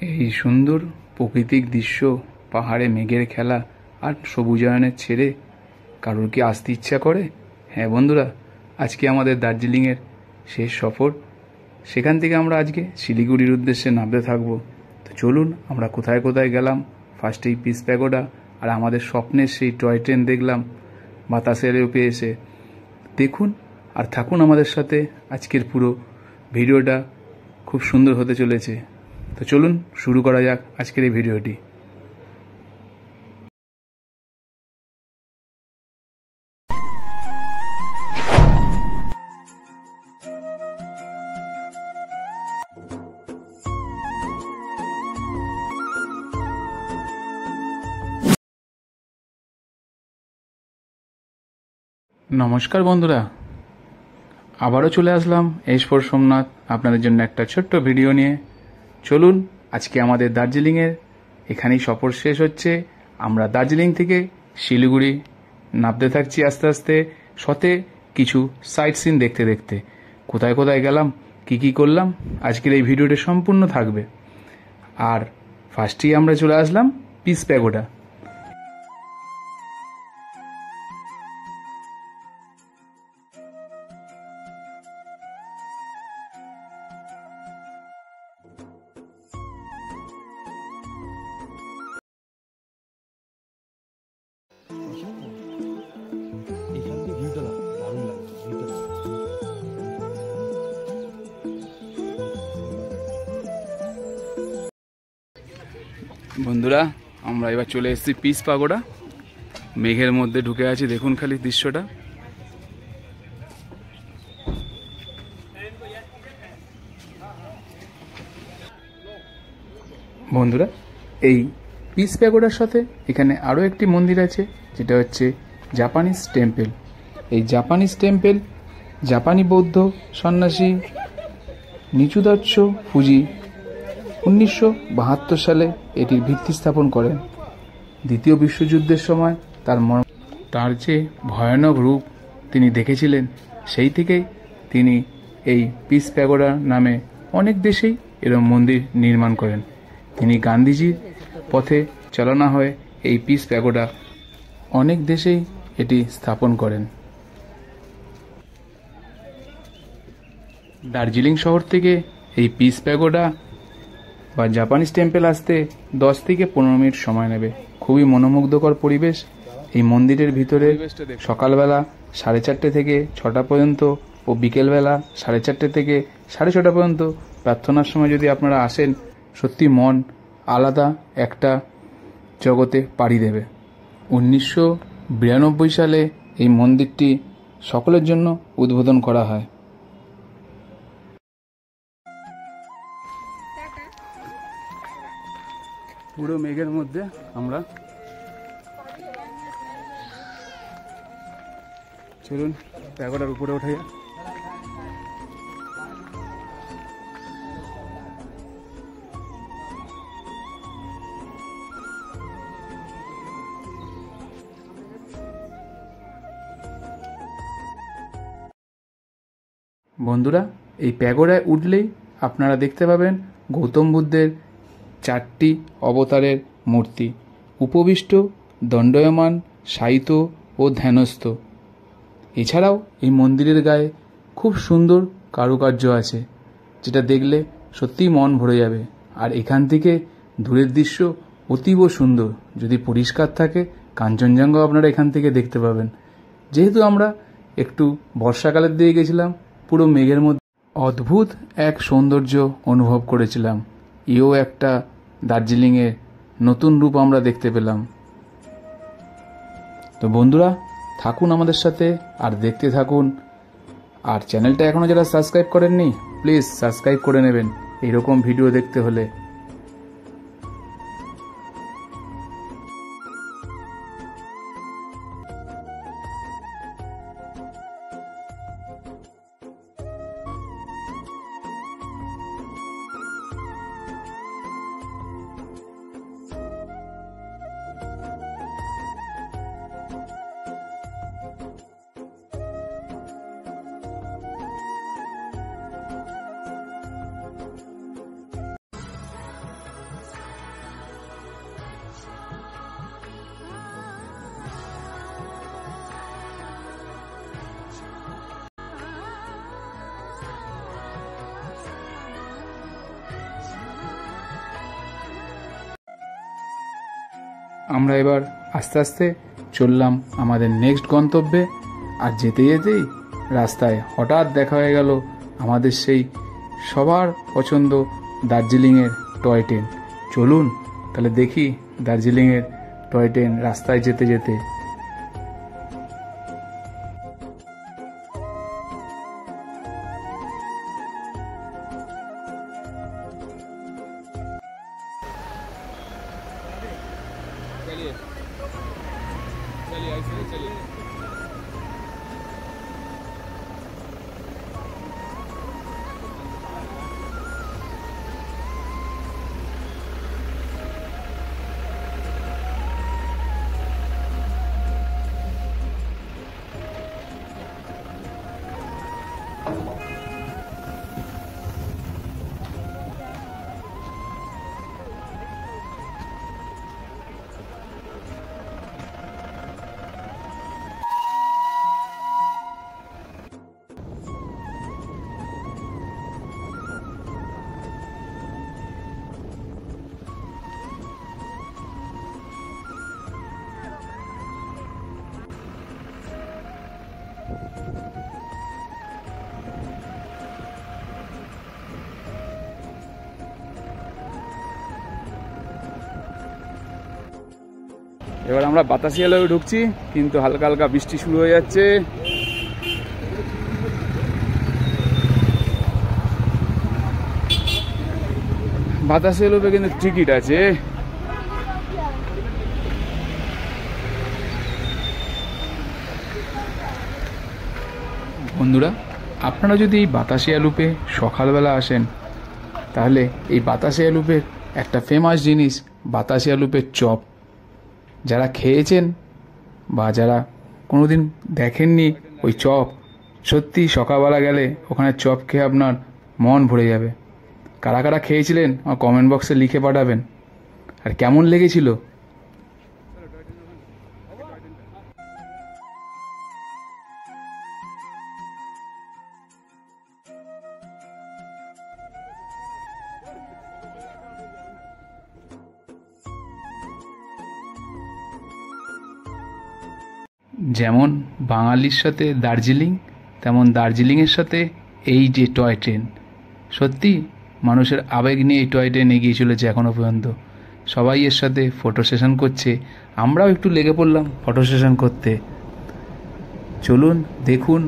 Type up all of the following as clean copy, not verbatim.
এই সুন্দর প্রাকৃতিক দৃশ্য, পাহাড়ে মেঘের খেলা আর সবুজায়নের ছেড়ে কারোর কি আসতে ইচ্ছা করে? হ্যাঁ বন্ধুরা, আজকে আমাদের দার্জিলিংয়ের শেষ সফর। সেখান থেকে আমরা আজকে শিলিগুড়ির উদ্দেশ্যে নামতে থাকবো। তো চলুন আমরা কোথায় কোথায় গেলাম। ফার্স্টেই পিস প্যাগোডা আর আমাদের স্বপ্নের সেই টয় ট্রেন দেখলাম বাতাসের উপরে এসে। দেখুন আর থাকুন আমাদের সাথে। আজকের পুরো ভিডিওটা খুব সুন্দর হতে চলেছে। তো চলুন শুরু করা যাক আজকের এই ভিডিওটি। নমস্কার বন্ধুরা, আবারও চলে আসলাম এস4 সোমনাথ আপনাদের জন্য একটা ছোট্ট ভিডিও নিয়ে। চলুন আজকে আমাদের দার্জিলিংয়ের এখানেই সফর শেষ হচ্ছে। আমরা দার্জিলিং থেকে শিলিগুড়ি নামতে থাকছি আস্তে আস্তে, সাথে কিছু সাইট সিন দেখতে দেখতে। কোথায় কোথায় গেলাম, কি করলাম, আজকের এই ভিডিওটি সম্পূর্ণ থাকবে। আর ফার্স্টেই আমরা চলে আসলাম পিস প্যাগোডা। বন্ধুরা, আমরা এবার চলে এসেছি পিস প্যাগোডা। মেঘের মধ্যে ঢুকে আছি, দেখুন খালি দৃশ্যটা। বন্ধুরা, এই পিস প্যাগোডার সাথে এখানে আরও একটি মন্দির আছে, যেটা হচ্ছে জাপানিজ টেম্পল। এই জাপানিজ টেম্পল জাপানি বৌদ্ধ সন্ন্যাসী নিচুদাচ্ছ ফুজি 1972 সালে এটির ভিত্তি স্থাপন করেন। দ্বিতীয় বিশ্বযুদ্ধের সময় তার যে ভয়ানক রূপ তিনি দেখেছিলেন, সেই থেকেই তিনি এই পিস প্যাগোডা নামে অনেক দেশেই এরকম মন্দির নির্মাণ করেন। তিনি গান্ধীজির পথে চালনা হয়ে এই পিস প্যাগোডা অনেক দেশেই এটি স্থাপন করেন। দার্জিলিং শহর থেকে এই পিস প্যাগোডা বা জাপানিজ টেম্পল আসতে 10 থেকে 15 মিনিট সময় নেবে। খুবই মনোমুগ্ধকর পরিবেশ এই মন্দিরের ভিতরে। সকালবেলা 4:30 থেকে 6টা পর্যন্ত ও বিকেলবেলা 4:30 থেকে 6:30 পর্যন্ত প্রার্থনার সময় যদি আপনারা আসেন, সত্যি মন আলাদা একটা জগতে পাড়ি দেবে। 1992 সালে এই মন্দিরটি সকলের জন্য উদ্বোধন করা হয়। পুরো মেঘের মধ্যে আমরা চলুন প্যাগোডার উপরে উঠে যাই। বন্ধুরা, এই প্যাগোডায় উঠলেই আপনারা দেখতে পাবেন গৌতম বুদ্ধের 4টি অবতারের মূর্তি, উপবিষ্ট, দণ্ডায়মান, শায়িত ও ধ্যানস্থ। এছাড়াও এই মন্দিরের গায়ে খুব সুন্দর কারুকার্য আছে, যেটা দেখলে সত্যিই মন ভরে যাবে। আর এখান থেকে দূরের দৃশ্য অতীব সুন্দর। যদি পরিষ্কার থাকে, কাঞ্চনজঙ্ঘা আপনারা এখান থেকে দেখতে পাবেন। যেহেতু আমরা একটু বর্ষাকালের দিকে গেছিলাম, পুরো মেঘের মধ্যে অদ্ভুত এক সৌন্দর্য অনুভব করেছিলাম। এও একটা দার্জিলিংয়ের নতুন রূপ আমরা দেখতে পেলাম। তো বন্ধুরা, থাকুন আমাদের সাথে আর দেখতে থাকুন। আর চ্যানেলটা এখনো যারা সাবস্ক্রাইব করেননি, প্লিজ সাবস্ক্রাইব করে নেবেন এইরকম ভিডিও দেখতে হলে। আমরা এবার আস্তে আস্তে চললাম আমাদের নেক্সট গন্তব্যে। আর যেতে যেতেই রাস্তায় হঠাৎ দেখা হয়ে গেল আমাদের সেই সবার পছন্দ দার্জিলিংয়ের টয় ট্রেন। চলুন তাহলে দেখি দার্জিলিংয়ের টয় ট্রেন রাস্তায় যেতে যেতে। এবার আমরা বাতাসিয়ালয়ে ঢুকছি, কিন্তু হালকা হালকা বৃষ্টি শুরু হয়ে যাচ্ছে। বাতাসিয়ালয়ে কিন্তু টিকিট আছে। বন্ধুরা, আপনারা যদি এই বাতাসিয়া লুপে সকালবেলা আসেন, তাহলে এই বাতাসিয়া লুপের একটা ফেমাস জিনিস বাতাসিয়া লুপের চপ। যারা খেয়েছেন বা যারা কোনোদিন দেখেননি ওই চপ, সত্যি সকালবেলা গেলে ওখানে চপ খেয়ে আপনার মন ভরে যাবে। কারা কারা খেয়েছিলেন আমার কমেন্ট বক্সে লিখে পাঠাবেন, আর কেমন লেগেছিল। যেমন বাঙালির সাথে দার্জিলিং, তেমন দার্জিলিংয়ের সাথে এই যে টয় ট্রেন, সত্যি মানুষের আবেগ নিয়ে এই টয় ট্রেন এগিয়ে চলেছে এখনও পর্যন্ত। সবাই এর সাথে ফটো সেশন করছে, আমরাও একটু লেগে পড়লাম ফটো সেশন করতে। চলুন দেখুন।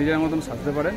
নিজের মতন সাজতে পারেন।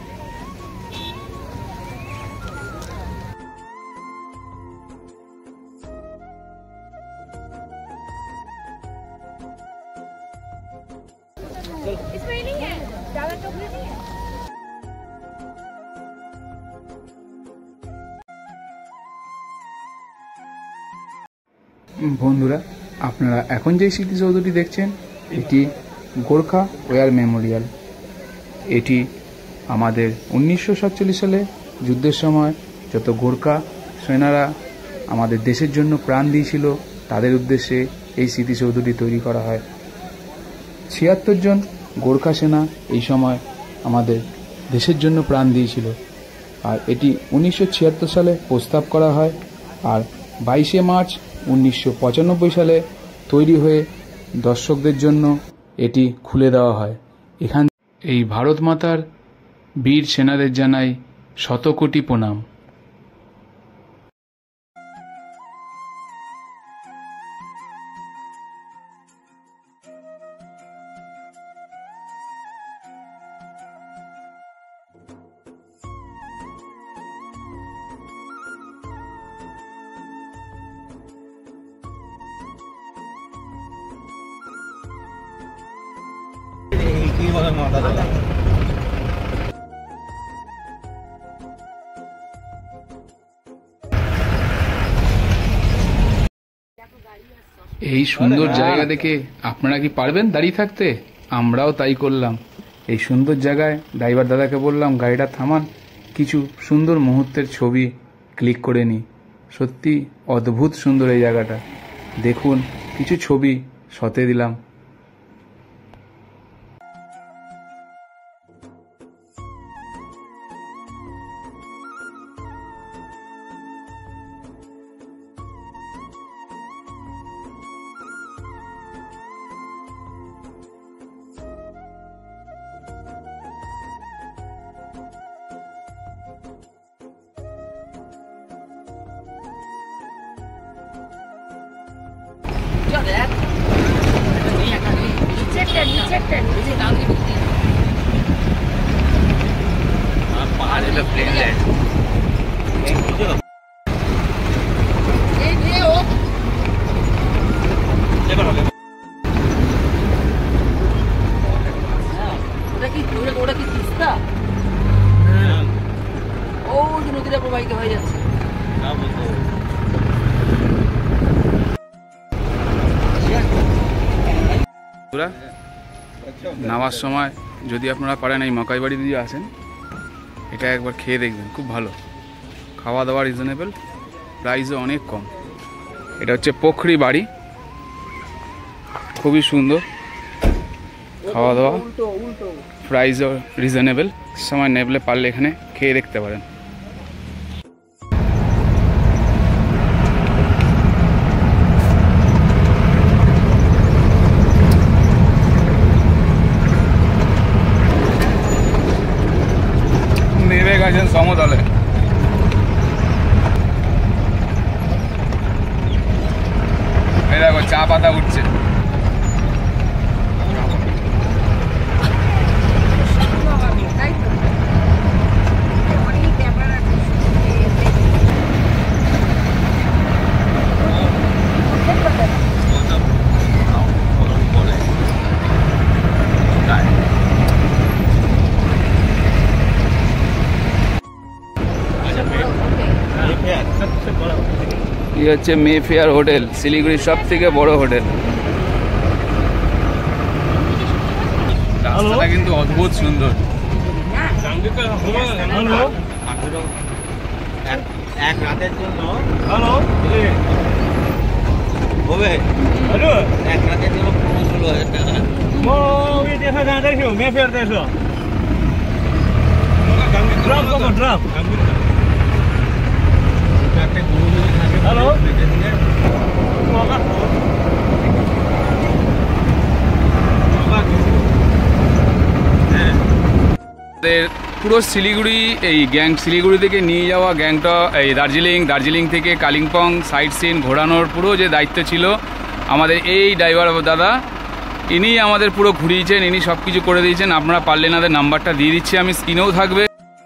বন্ধুরা, আপনারা এখন যে স্মৃতিসৌধটি দেখছেন এটি গোর্খা ওয়ার মেমোরিয়াল। এটি আমাদের 1947 সালে যুদ্ধের সময় যত গোর্খা সেনারা আমাদের দেশের জন্য প্রাণ দিয়েছিল তাদের উদ্দেশ্যে এই স্মৃতিসৌধটি তৈরি করা হয়। 76 জন গোর্খা সেনা এই সময় আমাদের দেশের জন্য প্রাণ দিয়েছিল। আর এটি 1976 সালে প্রস্তাব করা হয়, আর 22শে মার্চ 1995 সালে তৈরি হয়ে দর্শকদের জন্য এটি খুলে দেওয়া হয়। এখান এই ভারত মাতার বীর সেনাদের জানাই শতকোটি প্রণাম। এই সুন্দর জায়গা দেখে আপনারা কি পারবেন দাঁড়িয়ে থাকতে? আমরাও তাই করলাম। এই সুন্দর জায়গায় ড্রাইভার দাদাকে বললাম গাড়িটা থামান, কিছু সুন্দর মুহূর্তের ছবি ক্লিক করে নিই। সত্যি অদ্ভুত সুন্দর এই জায়গাটা, দেখুন কিছু ছবি সতে দিলাম। নদীটা প্রবাহিত হয়ে যাচ্ছে। নামার সময় যদি আপনারা পারেন এই মকাই বাড়ি দিয়ে আসেন, এটা একবার খেয়ে দেখবেন, খুব ভালো খাওয়া দাওয়া, রিজনেবল প্রাইসও অনেক কম। এটা হচ্ছে পোখরি বাড়ি, খুবই সুন্দর খাওয়া দাওয়া, প্রাইসও রিজনেবল। সময় নেবলে পারলে এখানে খেয়ে দেখতে পারেন। নেমে গেছেন সমতলে। এই দেখো চা পাতা উঠছে। ये হচ্ছে মেফেয়ার হোটেল, শিলিগুড়ির সব থেকে বড় হোটেল। রাস্তাটা কিন্তু অদ্ভুত সুন্দর। এক রাতের জন্য হবে, এক রাতের জন্য 16,000 টাকা। মেফেয়ার দেখো ড্রপ কত ড্রপ। হ্যালো, পুরো শিলিগুড়ি, এই শিলিগুড়ি থেকে নিয়ে যাওয়া গ্যাংটক, এই দার্জিলিং থেকে কালিম্পং সাইট সিন ঘোরানোর পুরো যে দায়িত্ব ছিল আমাদের এই ড্রাইভার দাদা ইনি আমাদের পুরো ঘুরিয়েছেন, ইনি সব কিছু করে দিয়েছেন। আপনারা পারলে এনাদের নাম্বারটা দিয়ে দিচ্ছি আমি, স্ক্রিনেও থাকবে।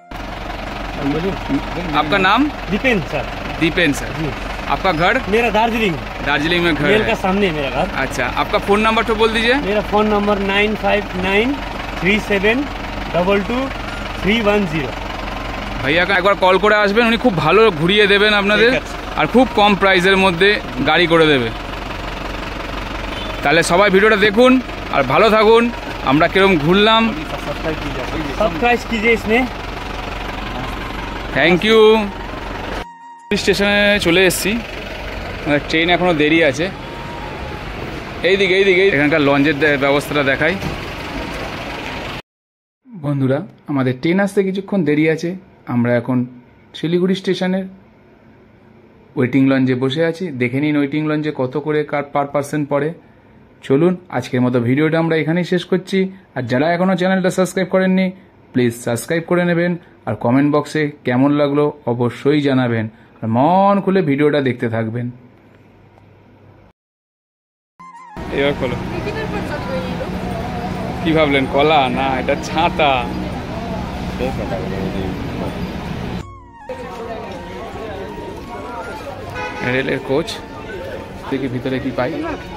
आपका नाम? दीपेन सर। दीपेन सर। आपका घर? मेरा दार्जिलिंग। दार्जिलिंग में घर मेल है। का सामने मेरा घर। अच्छा, आपका फ़ोन नंबर तो बोल दीजिए। मेरा फ़ोन नंबर 9593722310। ভাইয়াকে একবার কল করে আসবেন, উনি খুব ভালো ঘুরিয়ে দেবেন আপনাদের, আর খুব কম প্রাইসের মধ্যে গাড়ি করে দেবে। তাহলে সবাই ভিডিওটা দেখুন আর ভালো থাকুন। আমরা কিরকম ঘুরলাম, सब्सक्राइब कीजिए इसमें। Thank you. স্টেশনে চলে এসেছি, ট্রেন এখনও দেরি আছে। এইদিকে এখানকার লঞ্চের ব্যবস্থাটা দেখাই। বন্ধুরা, আমাদের ট্রেন আসতে কিছুক্ষণ দেরি আছে। আমরা এখন শিলিগুড়ি স্টেশনের ওয়েটিং লঞ্চে বসে আছি। দেখে নিন ওয়েটিং লঞ্চে কত করে পার পার্সন পড়ে। চলুন, আজকের মতো ভিডিওটা আমরা এখানেই শেষ করছি। আর যারা এখনও চ্যানেলটা সাবস্ক্রাইব করেননি, প্লিজ সাবস্ক্রাইব করে নেবেন। আর কমেন্ট বক্সে কেমন লাগলো অবশ্যই জানাবেন, আর মন খুলে ভিডিওটা দেখতে থাকবেন। এবার খোলো। কি ভাবলেন কলা? না, এটা ছাতা। রেলের কোচ, দেখি ভিতরে কি পাই।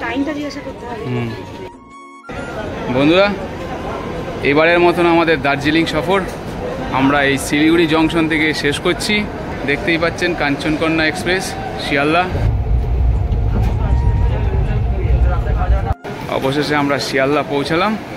বন্ধুরা, এবারের মতন আমাদের দার্জিলিং সফর আমরা এই শিলিগুড়ি জংশন থেকে শেষ করছি। দেখতেই পাচ্ছেন কাঞ্চনকন্যা এক্সপ্রেস শিয়ালদা। অবশেষে আমরা শিয়ালদা পৌঁছালাম।